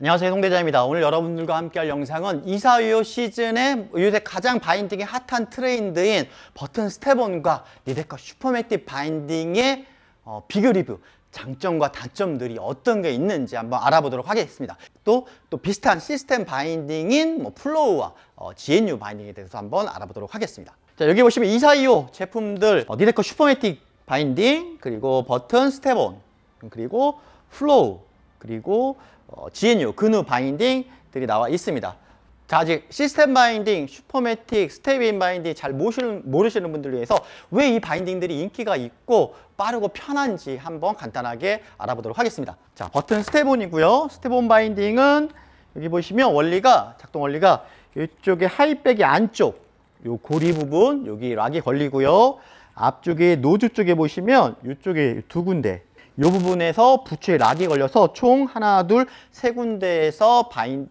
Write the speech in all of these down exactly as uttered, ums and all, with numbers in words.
안녕하세요, 송대장입니다. 오늘 여러분들과 함께할 영상은 이사이오 시즌에 요새 가장 바인딩이 핫한 트렌드인 버튼 스텝온과 니데커 슈퍼매틱 바인딩의 어, 비교 리뷰, 장점과 단점들이 어떤 게 있는지 한번 알아보도록 하겠습니다. 또, 또 비슷한 시스템 바인딩인 뭐 플로우와 어, 지엔유 바인딩에 대해서 한번 알아보도록 하겠습니다. 자, 여기 보시면 이사이오 제품들 어, 니데커 슈퍼매틱 바인딩, 그리고 버튼 스텝온, 그리고 플로우, 그리고 어, 지엔유 근우 바인딩들이 나와 있습니다. 자, 아직 시스템 바인딩, 슈퍼매틱, 스텝인 바인딩 잘 모르시는, 모르시는 분들 위해서 왜 이 바인딩들이 인기가 있고 빠르고 편한지 한번 간단하게 알아보도록 하겠습니다. 자, 버튼 스텝온이고요. 스텝온 바인딩은 여기 보시면 원리가, 작동 원리가 이쪽에 하이백이 안쪽 요 고리 부분 여기 락이 걸리고요. 앞쪽에 노즈 쪽에 보시면 이쪽에 두 군데 이 부분에서 부츠에 락이 걸려서 총 하나, 둘, 세 군데에서 바인,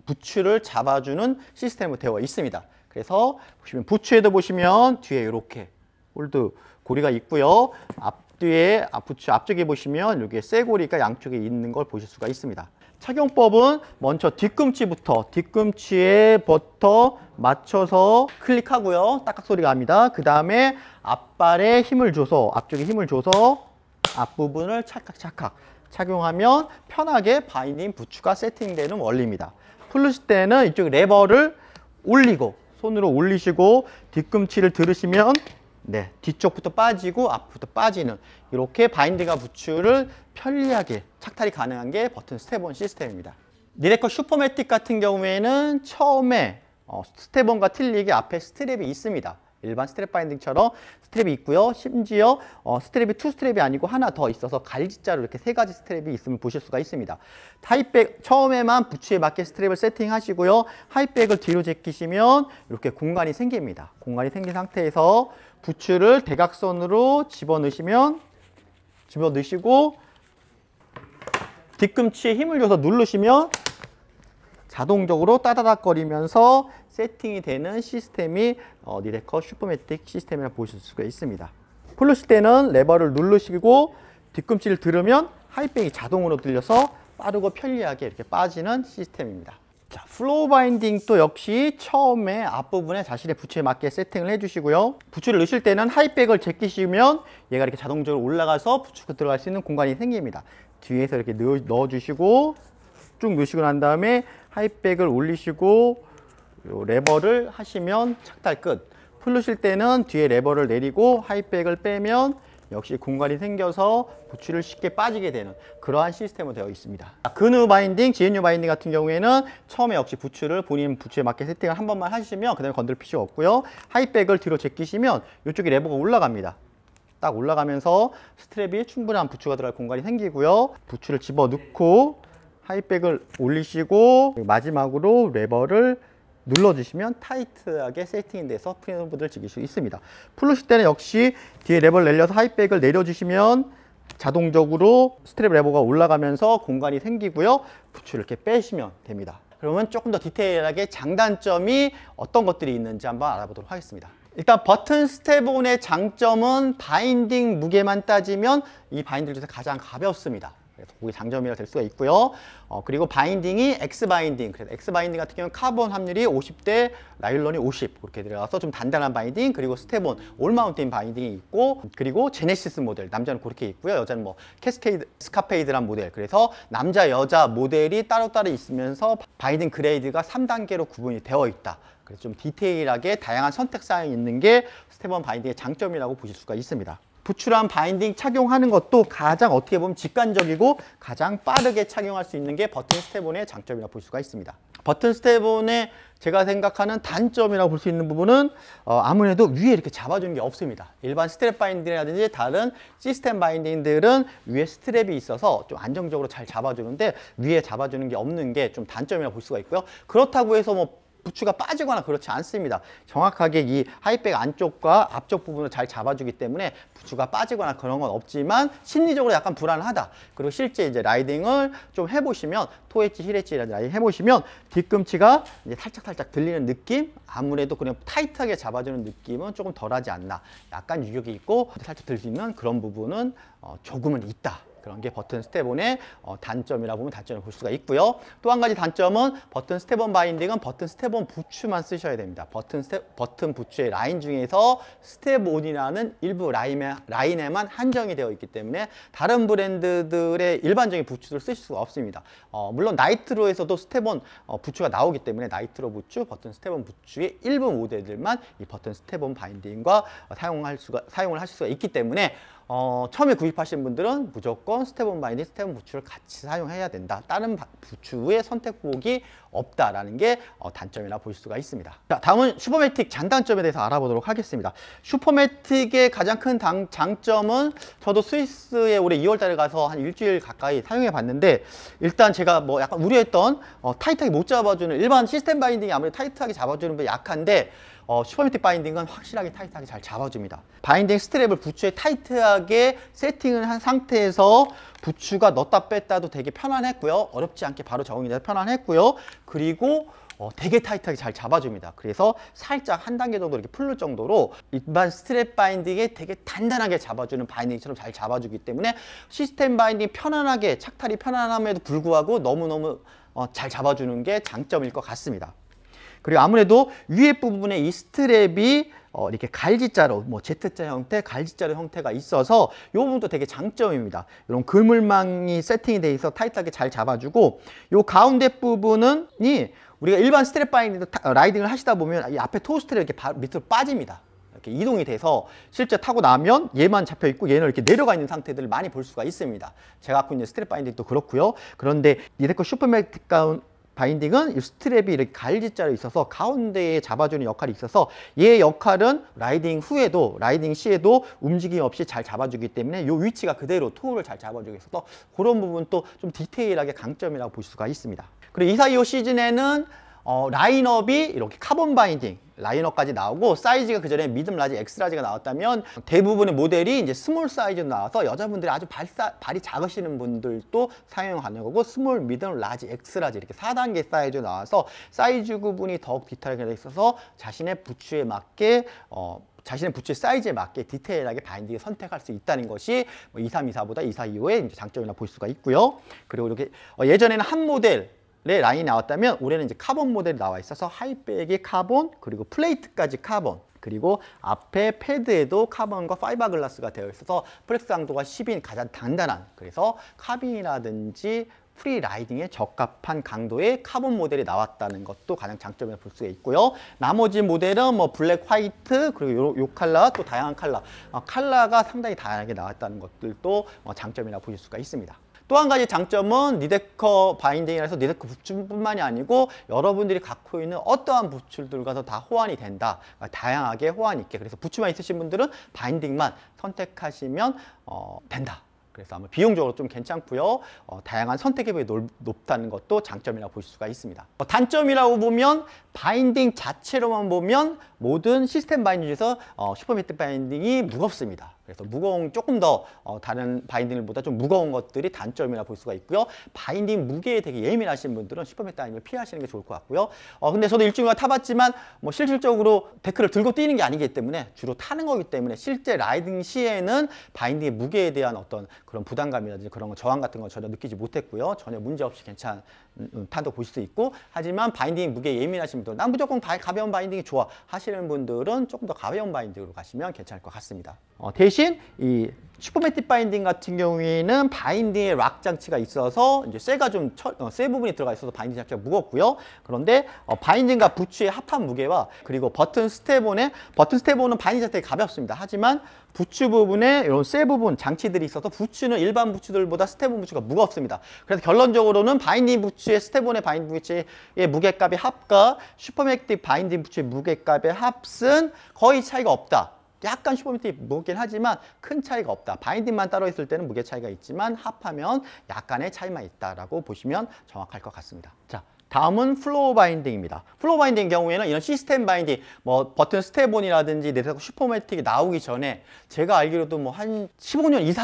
부츠를 잡아주는 시스템으로 되어 있습니다. 그래서 보시면 부츠에도 보시면 뒤에 이렇게 홀드 고리가 있고요. 앞뒤에 부츠 앞쪽에 보시면 여기에 쇠고리가 양쪽에 있는 걸 보실 수가 있습니다. 착용법은 먼저 뒤꿈치부터 뒤꿈치에 버터 맞춰서 클릭하고요. 딱딱 소리가 납니다. 그 다음에 앞발에 힘을 줘서 앞쪽에 힘을 줘서 앞부분을 찰칵찰칵 착용하면 편하게 바인딩 부츠가 세팅되는 원리입니다. 풀르실 때는 이쪽 레버를 올리고 손으로 올리시고 뒤꿈치를 들으시면 네, 뒤쪽부터 빠지고 앞부터 빠지는 이렇게 바인딩과 부츠를 편리하게 착탈이 가능한 게 버튼 스텝온 시스템입니다. 니데커 슈퍼매틱 같은 경우에는 처음에 어, 스텝온과 틀리게 앞에 스트랩이 있습니다. 일반 스트랩 바인딩처럼 스트랩이 있고요. 심지어 어, 스트랩이 투 스트랩이 아니고 하나 더 있어서 갈지자로 이렇게 세 가지 스트랩이 있으면 보실 수가 있습니다. 하이백 처음에만 부츠에 맞게 스트랩을 세팅하시고요. 하이백을 뒤로 제끼시면 이렇게 공간이 생깁니다. 공간이 생긴 상태에서 부츠를 대각선으로 집어넣으시면 집어넣으시고 뒤꿈치에 힘을 줘서 누르시면 자동적으로 따다닥거리면서 세팅이 되는 시스템이 어, 니데커 슈퍼매틱 시스템이라고 보실 수가 있습니다. 풀르실 때는 레버를 누르시고 뒤꿈치를 들으면 하이백이 자동으로 들려서 빠르고 편리하게 이렇게 빠지는 시스템입니다. 자, 플로우 바인딩 또 역시 처음에 앞부분에 자신의 부츠에 맞게 세팅을 해주시고요. 부츠를 넣으실 때는 하이백을 제끼시면 얘가 이렇게 자동적으로 올라가서 부츠가 들어갈 수 있는 공간이 생깁니다. 뒤에서 이렇게 넣어, 넣어주시고 쭉 넣으시고 난 다음에 하이백을 올리시고 요 레버를 하시면 착탈 끝. 풀르실 때는 뒤에 레버를 내리고 하이백을 빼면 역시 공간이 생겨서 부츠를 쉽게 빠지게 되는 그러한 시스템으로 되어 있습니다. 근우 바인딩, 지엔유 바인딩 같은 경우에는 처음에 역시 부츠를 본인 부츠에 맞게 세팅을 한 번만 하시면 그 다음에 건들 필요가 없고요. 하이백을 뒤로 제끼시면 이쪽에 레버가 올라갑니다. 딱 올라가면서 스트랩이 충분한 부츠가 들어갈 공간이 생기고요. 부츠를 집어넣고 하이백을 올리시고 마지막으로 레버를 눌러주시면 타이트하게 세팅이 돼서 프리덤보드를 즐길 수 있습니다. 풀르실 때는 역시 뒤에 레버를 내려서 하이백을 내려주시면 자동적으로 스트랩 레버가 올라가면서 공간이 생기고요. 부츠를 이렇게 빼시면 됩니다. 그러면 조금 더 디테일하게 장단점이 어떤 것들이 있는지 한번 알아보도록 하겠습니다. 일단 버튼 스텝온의 장점은 바인딩 무게만 따지면 이 바인딩 중에서 가장 가볍습니다. 그래서 그게 장점이라 될 수가 있고요. 어, 그리고 바인딩이 X 바인딩, 그래서 X 바인딩 같은 경우는 카본 함률이 오십 대 나일론이 오십 그렇게 들어가서 좀 단단한 바인딩, 그리고 스텝온 올 마운틴 바인딩이 있고, 그리고 제네시스 모델 남자는 그렇게 있고요. 여자는 뭐 캐스케이드, 스카페이드란 모델. 그래서 남자 여자 모델이 따로따로 있으면서 바인딩 그레이드가 삼 단계로 구분이 되어 있다. 그래서 좀 디테일하게 다양한 선택 사항이 있는 게 스텝온 바인딩의 장점이라고 보실 수가 있습니다. 부츠랑 바인딩 착용하는 것도 가장 어떻게 보면 직관적이고 가장 빠르게 착용할 수 있는 게 버튼 스텝온의 장점이라고 볼 수가 있습니다. 버튼 스텝온의 제가 생각하는 단점이라고 볼 수 있는 부분은 어, 아무래도 위에 이렇게 잡아주는 게 없습니다. 일반 스트랩 바인딩이라든지 다른 시스템 바인딩들은 위에 스트랩이 있어서 좀 안정적으로 잘 잡아주는데 위에 잡아주는 게 없는 게 좀 단점이라고 볼 수가 있고요. 그렇다고 해서 뭐 부츠가 빠지거나 그렇지 않습니다. 정확하게 이 하이백 안쪽과 앞쪽 부분을 잘 잡아주기 때문에 부츠가 빠지거나 그런 건 없지만 심리적으로 약간 불안하다. 그리고 실제 이제 라이딩을 좀 해보시면 토 엣지, 힐 엣지라든지 라이딩 해보시면 뒤꿈치가 이제 살짝살짝 들리는 느낌? 아무래도 그냥 타이트하게 잡아주는 느낌은 조금 덜하지 않나. 약간 유격이 있고 살짝 들 수 있는 그런 부분은 어, 조금은 있다. 그런 게 버튼 스텝온의 어, 단점이라고 보면 단점을 볼 수가 있고요. 또 한 가지 단점은 버튼 스텝온 바인딩은 버튼 스텝온 부츠만 쓰셔야 됩니다. 버튼 스텝, 버튼 부츠의 라인 중에서 스텝온이라는 일부 라인에, 라인에만 한정이 되어 있기 때문에 다른 브랜드들의 일반적인 부츠를 쓰실 수가 없습니다. 어, 물론 나이트로에서도 스텝온 어, 부츠가 나오기 때문에 나이트로 부츠, 버튼 스텝온 부츠의 일부 모델들만 이 버튼 스텝온 바인딩과 어, 사용할 수가, 사용을 하실 수가 있기 때문에 어, 처음에 구입하신 분들은 무조건 스텝온 바인딩, 스텝온 부츠를 같이 사용해야 된다. 다른 부츠의 선택폭이 없다라는 게 어, 단점이라 볼 수가 있습니다. 자, 다음은 슈퍼매틱 장단점에 대해서 알아보도록 하겠습니다. 슈퍼매틱의 가장 큰 당, 장점은 저도 스위스에 올해 이월 달에 가서 한 일주일 가까이 사용해 봤는데 일단 제가 뭐 약간 우려했던 어, 타이트하게 못 잡아주는 일반 시스템 바인딩이 아무래도 타이트하게 잡아주는 게 약한데 어, 슈퍼매틱 바인딩은 확실하게 타이트하게 잘 잡아줍니다. 바인딩 스트랩을 부츠에 타이트하게 세팅을 한 상태에서 부츠가 넣었다 뺐다도 되게 편안했고요. 어렵지 않게 바로 적응이 돼서 편안했고요. 그리고 어, 되게 타이트하게 잘 잡아줍니다. 그래서 살짝 한 단계 정도 이렇게 풀릴 정도로 일반 스트랩 바인딩에 되게 단단하게 잡아주는 바인딩처럼 잘 잡아주기 때문에 시스템 바인딩 편안하게 착탈이 편안함에도 불구하고 너무너무 어, 잘 잡아주는 게 장점일 것 같습니다. 그리고 아무래도 위에 부분에 이 스트랩이 어, 이렇게 갈지자로 뭐 Z자 형태, 갈지자로 형태가 있어서 이 부분도 되게 장점입니다. 이런 그물망이 세팅이 돼 있어 타이트하게 잘 잡아주고 이 가운데 부분은이 우리가 일반 스트랩 바인딩 라이딩을 하시다 보면 이 앞에 토우 스트랩이 이렇게 바, 밑으로 빠집니다. 이렇게 이동이 돼서 실제 타고 나면 얘만 잡혀 있고 얘는 이렇게 내려가 있는 상태들을 많이 볼 수가 있습니다. 제가 갖고 있는 스트랩 바인딩도 그렇고요. 그런데 니데코 슈퍼매틱 가운 바인딩은 이 스트랩이 이렇게 갈지자로 있어서 가운데에 잡아주는 역할이 있어서 얘의 역할은 라이딩 후에도 라이딩 시에도 움직임 없이 잘 잡아주기 때문에 이 위치가 그대로 토우를 잘 잡아주고 있어서 그런 부분 또 좀 디테일하게 강점이라고 볼 수가 있습니다. 그리고 이사이오 시즌에는 어, 라인업이 이렇게 카본 바인딩 라인업까지 나오고 사이즈가 그 전에 미듬 라지, 엑스라지가 나왔다면 대부분의 모델이 이제 스몰 사이즈로 나와서 여자분들이 아주 발사, 발이 작으시는 분들도 사용 가능하고 스몰, 미듬, 라지, 엑스라지 이렇게 사 단계 사이즈로 나와서 사이즈 구분이 더욱 디테일하게 되어 있어서 자신의 부츠에 맞게 어, 자신의 부츠의 사이즈에 맞게 디테일하게 바인딩을 선택할 수 있다는 것이 뭐 이삼이사보다 이사이오의 장점이라 볼 수가 있고요. 그리고 이렇게 어, 예전에는 한 모델 의 라인이 나왔다면 올해는 이제 카본 모델이 나와 있어서 하이백이 카본 그리고 플레이트까지 카본 그리고 앞에 패드에도 카본과 파이버 글라스가 되어 있어서 플렉스 강도가 십인 가장 단단한 그래서 카빈이라든지 프리 라이딩에 적합한 강도의 카본 모델이 나왔다는 것도 가장 장점을 볼 수가 있고요. 나머지 모델은 뭐 블랙, 화이트 그리고 요, 요 컬러 또 다양한 컬러 어, 컬러가 상당히 다양하게 나왔다는 것들도 어, 장점이라 보실 수가 있습니다. 또 한 가지 장점은 니데커 바인딩이라서 니데커 부츠뿐만이 아니고 여러분들이 갖고 있는 어떠한 부츠들과도 다 호환이 된다. 다양하게 호환이 있게. 그래서 부츠만 있으신 분들은 바인딩만 선택하시면 어, 된다. 그래서 아마 비용적으로 좀 괜찮고요. 어, 다양한 선택의 폭이 높다는 것도 장점이라고 볼 수가 있습니다. 어, 단점이라고 보면 바인딩 자체로만 보면 모든 시스템 바인딩 중에서 어, 슈퍼매틱 바인딩이 무겁습니다. 그래서 무거운 조금 더 어, 다른 바인딩보다 좀 무거운 것들이 단점이라 볼 수가 있고요. 바인딩 무게에 되게 예민하신 분들은 슈퍼매틱 바인딩을 피하시는 게 좋을 것 같고요. 어, 근데 저도 일주일간 타봤지만 뭐 실질적으로 데크를 들고 뛰는 게 아니기 때문에 주로 타는 거기 때문에 실제 라이딩 시에는 바인딩의 무게에 대한 어떤 그런 부담감이라든지 그런 거 저항 같은 거 전혀 느끼지 못했고요. 전혀 문제 없이 괜찮은 타도 보실 수 있고 하지만 바인딩 무게에 예민하신 분들 난 무조건 가벼운 바인딩이 좋아 하시는 분들은 조금 더 가벼운 바인딩으로 가시면 괜찮을 것 같습니다. 어, 대신 이 슈퍼매틱 바인딩 같은 경우에는 바인딩에 락 장치가 있어서 이제 쇠가 좀 어, 쇠 부분이 들어가 있어서 바인딩 장치가 무겁고요. 그런데 어, 바인딩과 부츠의 합한 무게와 그리고 버튼 스텝온의 버튼 스텝온은 바인딩 자체가 가볍습니다. 하지만 부츠 부분에 이런 쇠 부분 장치들이 있어서 부츠는 일반 부츠들보다 스텝온 부츠가 무겁습니다. 그래서 결론적으로는 바인딩 부츠의 스텝온의 바인딩 부츠의 무게값의 합과 슈퍼매틱 바인딩 부츠의 무게값의 합은 거의 차이가 없다. 약간 슈퍼매틱이 무겁긴 하지만 큰 차이가 없다. 바인딩만 따로 있을 때는 무게 차이가 있지만 합하면 약간의 차이만 있다라고 보시면 정확할 것 같습니다. 자, 다음은 플로어 바인딩입니다. 플로어 바인딩 경우에는 이런 시스템 바인딩, 뭐 버튼 스텝온이라든지 니데코 슈퍼매틱이 나오기 전에 제가 알기로도 뭐 한 십오 년 이상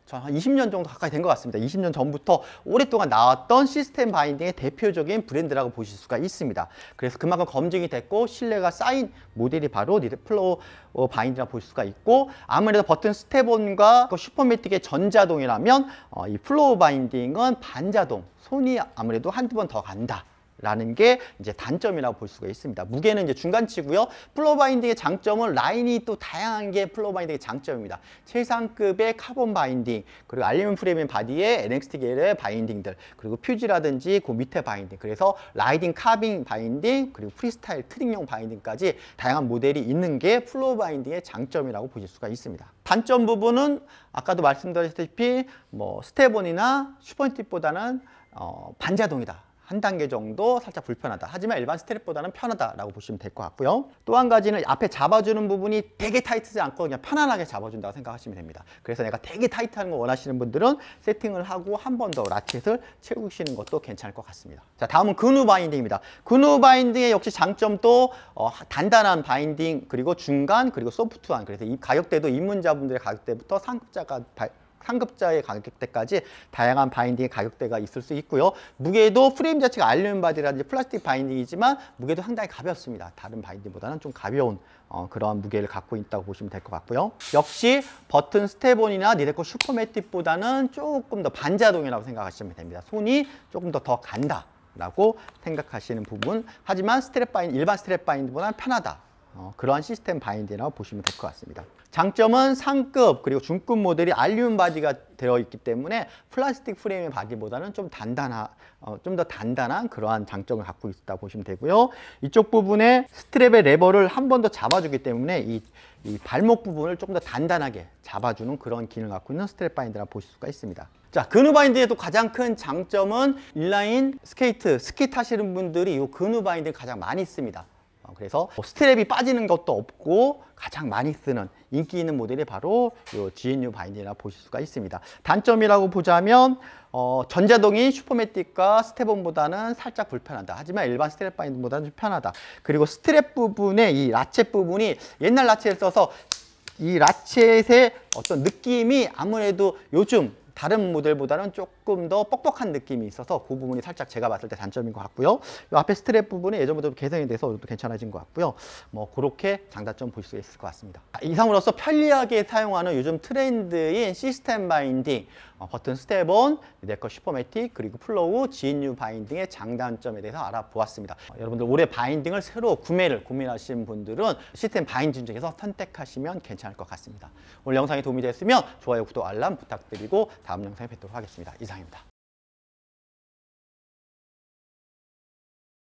한 이십 년 정도 가까이 된 것 같습니다. 이십 년 전부터 오랫동안 나왔던 시스템 바인딩의 대표적인 브랜드라고 보실 수가 있습니다. 그래서 그만큼 검증이 됐고 신뢰가 쌓인 모델이 바로 플로우 바인딩이라고 볼 수가 있고, 아무래도 버튼 스텝온과 슈퍼매틱의 전자동이라면 어, 이 플로우 바인딩은 반자동, 손이 아무래도 한두 번 더 간다 라는 게 이제 단점이라고 볼 수가 있습니다. 무게는 이제 중간치고요. 플로우 바인딩의 장점은 라인이 또 다양한 게 플로우 바인딩의 장점입니다. 최상급의 카본 바인딩, 그리고 알루미늄 프레임 바디의 엔엑스티 계열의 바인딩들, 그리고 퓨지라든지 그 밑에 바인딩, 그래서 라이딩 카빙 바인딩, 그리고 프리스타일 트릭용 바인딩까지 다양한 모델이 있는 게 플로우 바인딩의 장점이라고 보실 수가 있습니다. 단점 부분은 아까도 말씀드렸다시피 뭐 스텝온이나 슈퍼매틱보다는 어, 반자동이다. 한 단계 정도 살짝 불편하다. 하지만 일반 스트랩보다는 편하다라고 보시면 될 것 같고요. 또 한 가지는 앞에 잡아주는 부분이 되게 타이트하지 않고 그냥 편안하게 잡아준다고 생각하시면 됩니다. 그래서 내가 되게 타이트한 거 원하시는 분들은 세팅을 하고 한 번 더 라쳇을 채우시는 것도 괜찮을 것 같습니다. 자, 다음은 근우 바인딩입니다. 근우 바인딩의 역시 장점도 어, 단단한 바인딩, 그리고 중간, 그리고 소프트한, 그래서 이 가격대도 입문자분들의 가격대부터 상급자가 바, 상급자의 가격대까지 다양한 바인딩의 가격대가 있을 수 있고요. 무게도 프레임 자체가 알루미늄 바디라든지 플라스틱 바인딩이지만 무게도 상당히 가볍습니다. 다른 바인딩보다는 좀 가벼운 어, 그런 무게를 갖고 있다고 보시면 될 것 같고요. 역시 버튼 스텝온이나 니데코 슈퍼매틱보다는 조금 더 반자동이라고 생각하시면 됩니다. 손이 조금 더 더 간다 라고 생각하시는 부분. 하지만 스트랩 바인딩, 일반 스트랩 바인딩보다는 편하다. 어, 그러한 시스템 바인딩이라고 보시면 될 것 같습니다. 장점은 상급 그리고 중급 모델이 알루미늄 바디가 되어 있기 때문에 플라스틱 프레임의 바디보다는 좀 단단한, 어, 좀 더 단단한 그러한 장점을 갖고 있다고 보시면 되고요. 이쪽 부분에 스트랩의 레버를 한 번 더 잡아주기 때문에 이, 이 발목 부분을 조금 더 단단하게 잡아주는 그런 기능을 갖고 있는 스트랩 바인딩이라고 보실 수가 있습니다. 자, 근우 바인딩의 또 가장 큰 장점은 인라인 스케이트, 스키 타시는 분들이 이 근우 바인딩을 가장 많이 씁니다. 그래서 스트랩이 빠지는 것도 없고 가장 많이 쓰는 인기 있는 모델이 바로 이 지엔유 바인딩이라고 보실 수가 있습니다. 단점이라고 보자면 어, 전자동이 슈퍼매틱과 스텝온보다는 살짝 불편하다. 하지만 일반 스트랩 바인딩보다는 좀 편하다. 그리고 스트랩 부분의 이 라쳇 부분이 옛날 라쳇을 써서 이 라쳇의 어떤 느낌이 아무래도 요즘 다른 모델보다는 조금 더 뻑뻑한 느낌이 있어서 그 부분이 살짝 제가 봤을 때 단점인 것 같고요. 이 앞에 스트랩 부분이 예전보다 개선이 돼서 또 괜찮아진 것 같고요. 뭐 그렇게 장단점 볼 수 있을 것 같습니다. 이상으로서 편리하게 사용하는 요즘 트렌드인 시스템 바인딩, 어, 버튼 스텝온, 니데코 슈퍼매틱, 그리고 플로우, 지엔유 바인딩의 장단점에 대해서 알아보았습니다. 어, 여러분들 올해 바인딩을 새로 구매를 고민하시는 분들은 시스템 바인딩 중에서 선택하시면 괜찮을 것 같습니다. 오늘 영상이 도움이 됐으면 좋아요, 구독, 알람 부탁드리고 다음 영상에 뵙도록 하겠습니다. 이상입니다.